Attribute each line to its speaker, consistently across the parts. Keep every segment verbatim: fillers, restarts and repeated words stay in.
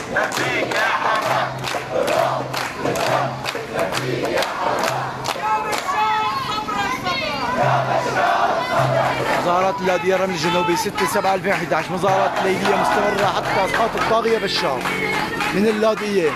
Speaker 1: نفيك يا حمام. نفيك يا حمام.
Speaker 2: مظاهرات اللاذقية الرمل الجنوبي ستة سبعة ألفين وأحد عشر مظاهرات ليلية مستمرة حتى اسقاط الطاغية بشار من اللاذقية.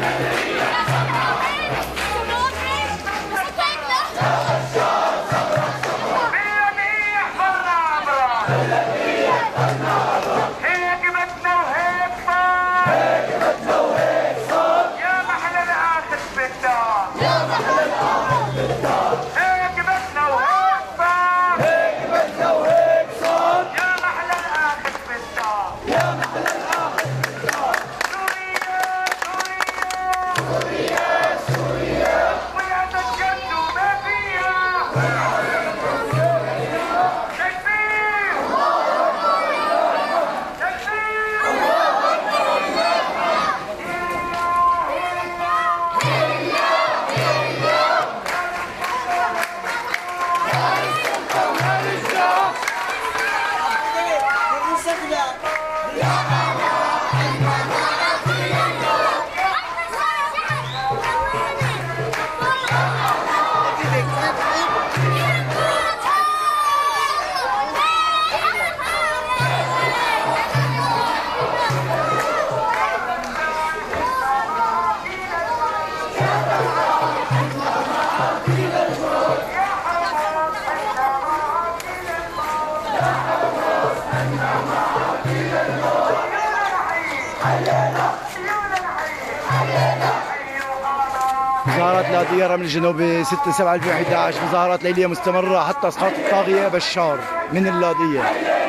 Speaker 2: مظاهرات اللاذقية الرمل الجنوبي ستة سبعة ألفين وأحد عشر مظاهرات ليلية مستمرة حتى اسقاط الطاغية بشار من اللاذقية.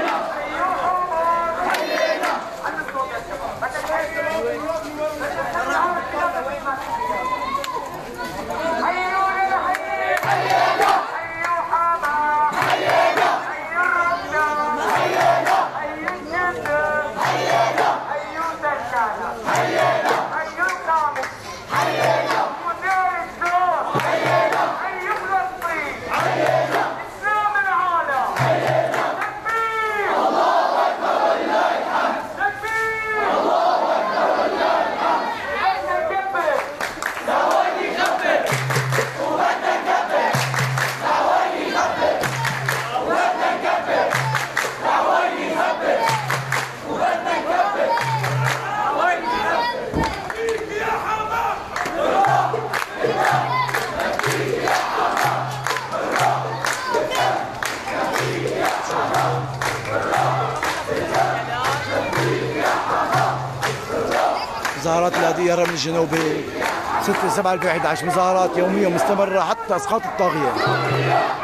Speaker 2: مظاهرات اللاذقية الرمل الجنوبي ستة سبعة ألفين وأحد عشر مظاهرات يومية مستمرة حتى اسقاط الطاغية.